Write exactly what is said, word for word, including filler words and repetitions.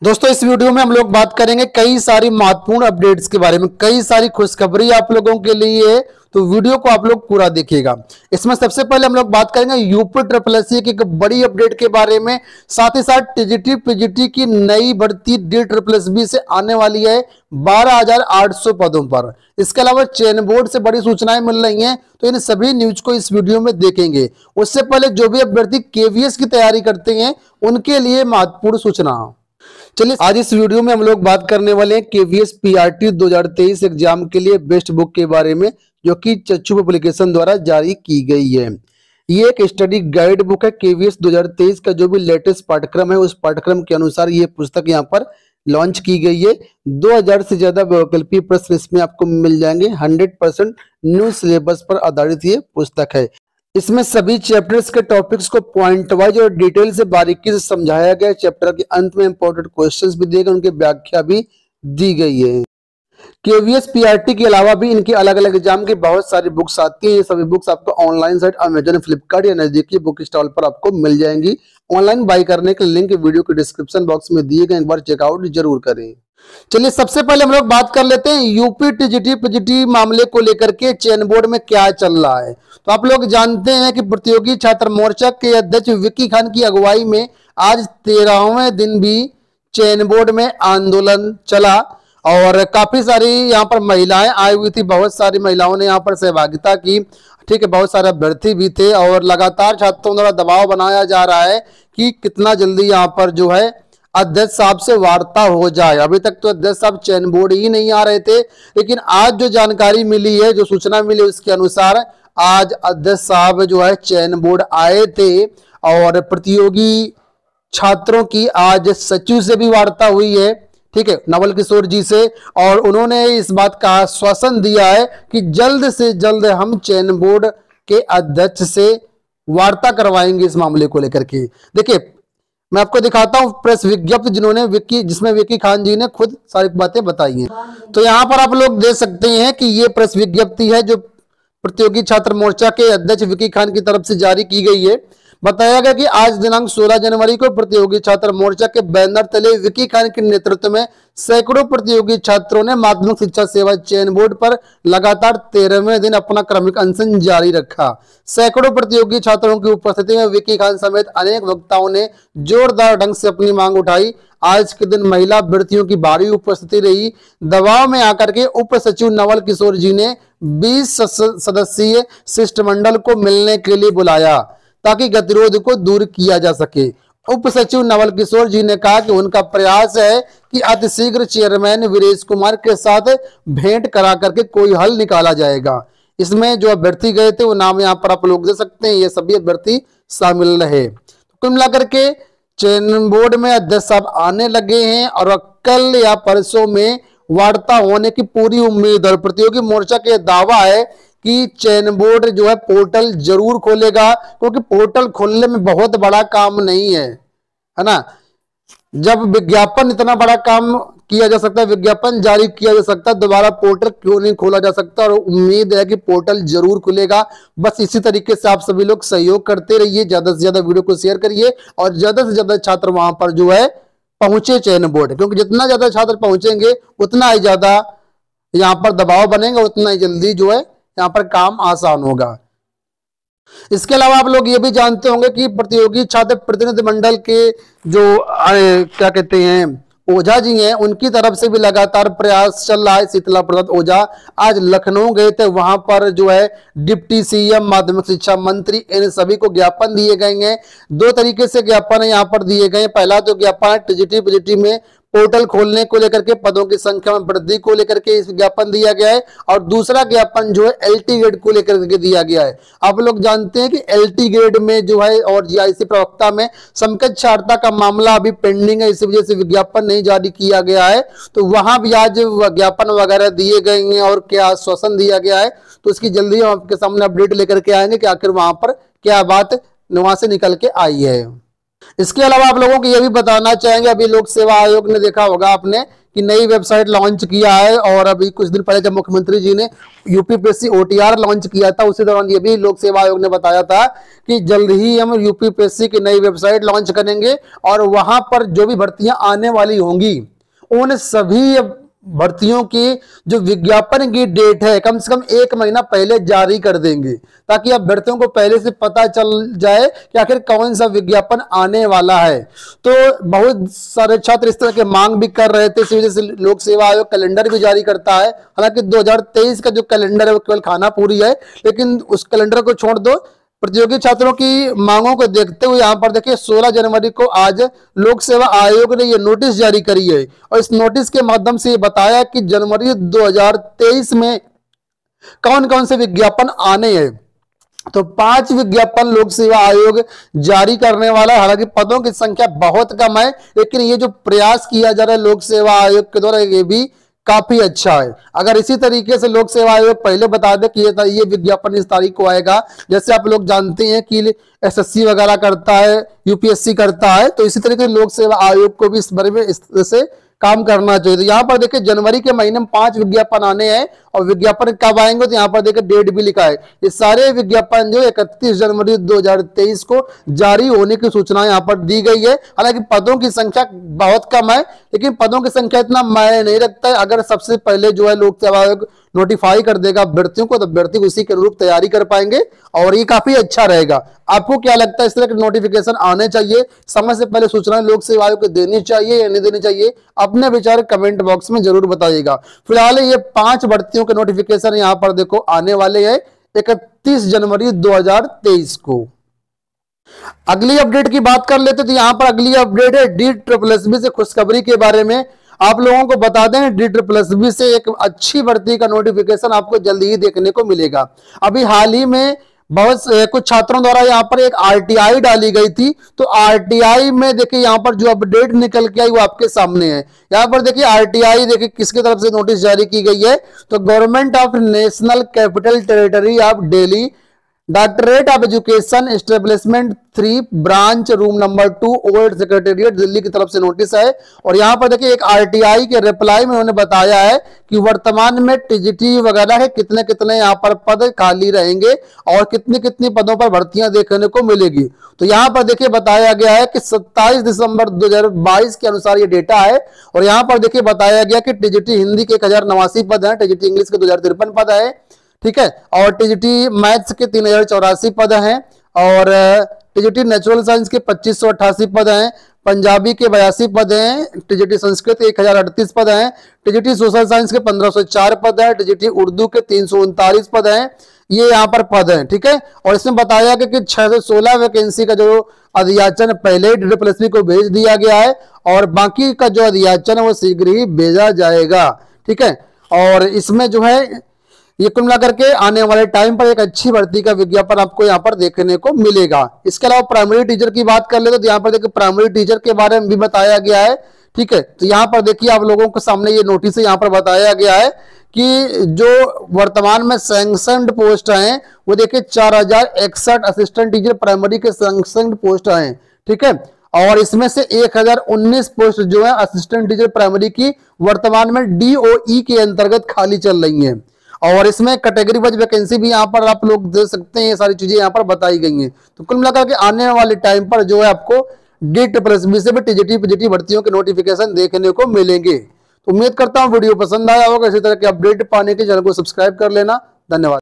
दोस्तों इस वीडियो में हम लोग बात करेंगे कई सारी महत्वपूर्ण अपडेट्स के बारे में, कई सारी खुशखबरी आप लोगों के लिए है, तो वीडियो को आप लोग पूरा देखिएगा। इसमें सबसे पहले हम लोग बात करेंगे यूपी ट्रिपल एस सी की एक बड़ी अपडेट के बारे में, साथ ही साथ टीजीटी पीजीटी की नई भर्ती डी ट्रिपल एस बी से आने वाली है बारह हजार आठ सौ पदों पर। इसके अलावा चयन बोर्ड से बड़ी सूचनाएं मिल रही हैं, तो इन सभी न्यूज को इस वीडियो में देखेंगे। उससे पहले जो भी अभ्यर्थी केवीएस की तैयारी करते हैं उनके लिए महत्वपूर्ण सूचना। चलिए आज इस वीडियो में हम लोग बात करने वाले हैं केवीएस पीआरटी दो हज़ार तेईस एग्जाम के लिए बेस्ट बुक के बारे में, जो कि चक्षु पब्लिकेशन द्वारा जारी की गई है। ये एक स्टडी गाइड बुक है। केवीएस दो हज़ार तेईस का जो भी लेटेस्ट पाठ्यक्रम है उस पाठ्यक्रम के अनुसार ये पुस्तक यहाँ पर लॉन्च की गई है। दो हज़ार से ज्यादा वैकल्पिक प्रश्न इसमें आपको मिल जाएंगे। हंड्रेड परसेंट न्यू सिलेबस पर आधारित ये पुस्तक है। इसमें सभी चैप्टर्स के टॉपिक्स को पॉइंट वाइज और डिटेल से बारीकी से समझाया गया है। चैप्टर के अंत में इंपॉर्टेंट क्वेश्चंस भी दिए गए, उनकी व्याख्या भी दी गई है। केवीएस पीआरटी के अलावा भी इनके अलग अलग एग्जाम की बहुत सारी बुक्स आती हैं। ये सभी बुक्स आपको ऑनलाइन साइट अमेजन, फ्लिपकार्ट या नजदीकी बुक स्टॉल पर आपको मिल जाएंगी। ऑनलाइन बाई करने के लिंक वीडियो के डिस्क्रिप्शन बॉक्स में दिए गए, एक बार चेकआउट जरूर करें। चलिए सबसे पहले हम लोग बात कर लेते हैं यूपी टीजीटी पीजीटी मामले को लेकर के चयन बोर्ड में क्या चल रहा है। तो आप लोग जानते हैं कि प्रतियोगी छात्र मोर्चा के अध्यक्ष विक्की खान की अगुवाई में आज तेरहवें दिन भी चयन बोर्ड में आंदोलन चला और काफी सारी यहाँ पर महिलाएं आई हुई थी। बहुत सारी महिलाओं ने यहाँ पर सहभागिता की, ठीक है। बहुत सारे अभ्यर्थी भी थे और लगातार छात्रों द्वारा दबाव बनाया जा रहा है कि कितना जल्दी यहाँ पर जो है अध्यक्ष साहब से वार्ता हो जाए। अभी तक तो अध्यक्ष साहब चयन बोर्ड ही नहीं आ रहे थे, लेकिन आज जो जानकारी मिली है, जो सूचना मिली उसके अनुसार आज अध्यक्ष साहब जो है चयन बोर्ड आए थे और प्रतियोगी छात्रों की आज सचिव से भी वार्ता हुई है, ठीक है, नवल किशोर जी से, और उन्होंने इस बात का आश्वासन दिया है कि जल्द से जल्द हम चयन बोर्ड के अध्यक्ष से वार्ता करवाएंगे इस मामले को लेकर के। देखिए मैं आपको दिखाता हूं प्रेस विज्ञप्ति जिन्होंने विक्की जिसमें विक्की खान जी ने खुद सारी बातें बताई हैं। तो यहां पर आप लोग देख सकते हैं कि ये प्रेस विज्ञप्ति है जो प्रतियोगी छात्र मोर्चा के अध्यक्ष विक्की खान की तरफ से जारी की गई है। बताया गया कि आज दिनांक सोलह जनवरी को प्रतियोगी छात्र मोर्चा के बैनर तले विक्की खान के नेतृत्व में सैकड़ों प्रतियोगी छात्रों ने माध्यमिक शिक्षा सेवा चयन बोर्ड पर लगातार तेरहवें दिन अपना क्रमिक अनशन जारी रखा। सैकड़ों प्रतियोगी छात्रों की उपस्थिति में विक्की खान समेत अनेक वक्ताओं ने जोरदार ढंग से अपनी मांग उठाई। आज के दिन महिला अभ्यर्थियों की भारी उपस्थिति रही। दबाव में आकर के उप सचिव नवल किशोर जी ने बीस सदस्यीय शिष्टमंडल को मिलने के लिए बुलाया ताकि गतिरोध को दूर किया जा सके। उप सचिव नवल किशोर जी ने कहा कि उनका प्रयास है कि अतिशीघ्र चेयरमैन वीरेश कुमार के साथ भेंट करा करके कोई हल निकाला जाएगा। इसमें जो अभ्यर्थी गए थे वो नाम यहाँ पर आप लोग दे सकते हैं, ये सभी अभ्यर्थी शामिल रहे। तो कुल मिलाकर के चयन बोर्ड में अध्यक्ष साहब आने लगे हैं और कल या परसों में वार्ता होने की पूरी उम्मीद। और प्रतियोगी मोर्चा के दावा है कि चयन बोर्ड जो है पोर्टल जरूर खोलेगा, क्योंकि पोर्टल खोलने में बहुत बड़ा काम नहीं है, है ना। जब विज्ञापन इतना बड़ा काम किया जा सकता है, विज्ञापन जारी किया जा सकता है, दोबारा पोर्टल क्यों नहीं खोला जा सकता। और उम्मीद है कि पोर्टल जरूर खुलेगा। बस इसी तरीके से आप सभी लोग सहयोग करते रहिए, ज्यादा से ज्यादा वीडियो को शेयर करिए और ज्यादा से ज्यादा छात्र वहां पर जो है पहुंचे चयन बोर्ड, क्योंकि जितना ज्यादा छात्र पहुंचेंगे उतना ही ज्यादा यहाँ पर दबाव बनेगा, उतना ही जल्दी जो है यहाँ पर काम आसान होगा। इसके अलावा आप लोग ये भी जानते होंगे कि प्रतियोगी छात्र प्रतिनिधि मंडल के जो आ, क्या कहते हैं ओझा जी हैं, उनकी तरफ से भी लगातार प्रयास चल रहा है। शीतला प्रसाद ओझा आज लखनऊ गए थे, वहां पर जो है डिप्टी सीएम, माध्यमिक शिक्षा मंत्री, इन सभी को ज्ञापन दिए गए हैं। दो तरीके से ज्ञापन यहाँ पर दिए गए। पहला तो ज्ञापन टीजीटी पीजीटी में पोर्टल खोलने को लेकर के, पदों की संख्या में वृद्धि को लेकर के इस ज्ञापन दिया गया है, और दूसरा ज्ञापन जो है एलटी ग्रेड को लेकर के दिया गया है। आप लोग जानते हैं कि एलटी ग्रेड में जो है और जीआईसी प्रवक्ता में समकक्षार्हता का मामला अभी पेंडिंग है, इसी वजह से विज्ञापन नहीं जारी किया गया है। तो वहां भी आज ज्ञापन वगैरह दिए गए हैं और क्या आश्वासन दिया गया है, तो इसकी जल्दी हम आपके सामने अपडेट लेकर के आएंगे कि आखिर वहां पर क्या बात वहां से निकल के आई है। इसके अलावा आप लोगों को यह भी बताना चाहेंगे, अभी लोक सेवा आयोग ने देखा होगा आपने कि नई वेबसाइट लॉन्च किया है, और अभी कुछ दिन पहले जब मुख्यमंत्री जी ने यूपीपीएससी ओटीआर लॉन्च किया था उसी दौरान ये भी लोक सेवा आयोग ने बताया था कि जल्द ही हम यूपीपीएससी की नई वेबसाइट लॉन्च करेंगे और वहां पर जो भी भर्तियां आने वाली होंगी उन सभी भर्तियों की जो विज्ञापन की डेट है कम से कम एक महीना पहले जारी कर देंगे, ताकि अभ्यर्थियों को पहले से पता चल जाए कि आखिर कौन सा विज्ञापन आने वाला है। तो बहुत सारे छात्र इस तरह के मांग भी कर रहे थे, इसी वजह से लोक सेवा आयोग कैलेंडर भी जारी करता है। हालांकि दो हज़ार तेईस का जो कैलेंडर है वो केवल खानापुरी है, लेकिन उस कैलेंडर को छोड़ दो, प्रतियोगी छात्रों की मांगों को देखते हुए यहां पर देखिए सोलह जनवरी को आज लोक सेवा आयोग ने यह नोटिस जारी करी है, और इस नोटिस के माध्यम से ये बताया कि जनवरी दो हज़ार तेईस में कौन कौन से विज्ञापन आने हैं। तो पांच विज्ञापन लोक सेवा आयोग जारी करने वाला है। हालांकि पदों की संख्या बहुत कम है, लेकिन ये जो प्रयास किया जा रहा है लोक सेवा आयोग के द्वारा ये भी काफी अच्छा है। अगर इसी तरीके से लोक सेवा आयोग पहले बता दे कि ये, ये विज्ञापन इस तारीख को आएगा, जैसे आप लोग जानते हैं कि एसएससी वगैरह करता है, यूपीएससी करता है, तो इसी तरीके से लोक सेवा आयोग को भी इस बारे में इस तरह से काम करना चाहिए। तो यहाँ पर देखिए जनवरी के महीने में पांच विज्ञापन आने हैं, और विज्ञापन कब आएंगे तो यहाँ पर देखिए डेट भी लिखा है। ये सारे विज्ञापन जो इकतीस जनवरी दो हज़ार तेईस को जारी होने की सूचना यहाँ पर दी गई है। हालांकि पदों की संख्या बहुत कम है, लेकिन पदों की संख्या इतना मायने नहीं रखता है। अगर सबसे पहले जो है लोक सेवा आयोग नोटिफाई कर देगा अभ्यर्थियों को, तो अभ्यर्थी उसी के अनुरूप तैयारी कर पाएंगे, और ये काफी अच्छा रहेगा। आपको क्या लगता है, इस तरह के नोटिफिकेशन आने चाहिए, समय से पहले सूचना लोक सेवा आयोग को देनी चाहिए या नहीं देनी चाहिए? अपने विचार कमेंट बॉक्स में जरूर बताइएगा। फिलहाल ये पांच भर्तियों के नोटिफिकेशन यहाँ पर देखो आने वाले हैं इकतीस जनवरी दो हज़ार तेईस को। अगली अपडेट की बात कर लेते, तो यहाँ पर अगली अपडेट है डी ट्रिपल एस बी से खुशखबरी के बारे में। आप लोगों को बता दें डी ट्रिपल एस बी से एक अच्छी भर्ती का नोटिफिकेशन आपको जल्दी ही देखने को मिलेगा। अभी हाल ही में बहुत कुछ छात्रों द्वारा यहाँ पर एक आरटीआई डाली गई थी, तो आरटीआई में देखिए यहाँ पर जो अपडेट निकल के आई वो आपके सामने है। यहाँ पर देखिए आरटीआई देखिए किसकी तरफ से नोटिस जारी की गई है, तो government of national capital territory of Delhi directorate of education establishment three branch room number two old secretariat Delhi की तरफ से नोटिस है। और यहाँ पर देखिए एक आरटीआई के रिप्लाई में उन्होंने बताया है कि वर्तमान में टीजीटी वगैरह के कितने कितने यहाँ पर पद खाली रहेंगे और कितनी कितनी पदों पर भर्तियां देखने को मिलेगी। तो यहाँ पर देखिए बताया गया है कि सत्ताईस दिसंबर दो हजार बाईस के अनुसार ये डेटा है, और यहाँ पर देखिए बताया गया कि टीजीटी हिंदी के एक हजार नवासी पद है, टीजीटी इंग्लिश के दो हजार तिरपन पद है, ठीक है, और टीजीटी मैथ्स के तीन हजार चौरासी पद हैं, और टीजीटी नेचुरल साइंस के पच्चीस सौ अट्ठासी पद हैं, पंजाबी के बयासी पद हैं, टीजीटी संस्कृत के एक हजार अड़तीस पद हैं, टीजीटी सोशल साइंस के पंद्रह सौ चार पद हैं, टीजीटी उर्दू के तीन सौ उनतालीस पद हैं, ये यहाँ पर पद हैं, ठीक है। और इसमें बताया गया कि छह सौ सोलह वैकेंसी का जो अधियाचन पहले डी ट्रिपल एस बी को भेज दिया गया है, और बाकी का जो अधियाचन है वो शीघ्र ही भेजा जाएगा, ठीक है। और इसमें जो है ये कुल मिलाकर के आने वाले टाइम पर एक अच्छी भर्ती का विज्ञापन आपको यहाँ पर देखने को मिलेगा। इसके अलावा प्राइमरी टीचर की बात कर ले तो यहाँ पर देखिए प्राइमरी टीचर के बारे में भी बताया गया है, ठीक है। तो यहाँ पर देखिए आप लोगों के सामने ये नोटिस यहाँ पर बताया गया है कि जो वर्तमान में सैंक्शनड पोस्ट हैं वो देखिए चार हजार इकसठ असिस्टेंट टीचर प्राइमरी के सैंक्शनड पोस्ट हैं, ठीक है। और इसमें से एक हजार उन्नीस पोस्ट जो है असिस्टेंट टीचर प्राइमरी की वर्तमान में डीओई के अंतर्गत खाली चल रही हैं, और इसमें कैटेगरी वाइज वैकेंसी भी यहाँ पर आप लोग दे सकते हैं। ये सारी चीजें यहाँ पर बताई गई हैं। तो कुल मिलाकर के आने वाले टाइम पर जो है आपको डी ट्रिपल एस बी से भी टीजीटी पीजीटी भर्तियों के नोटिफिकेशन देखने को मिलेंगे। तो उम्मीद करता हूँ वीडियो पसंद आया होगा। इसी तरह के अपडेट पाने के चैनल को सब्सक्राइब कर लेना। धन्यवाद।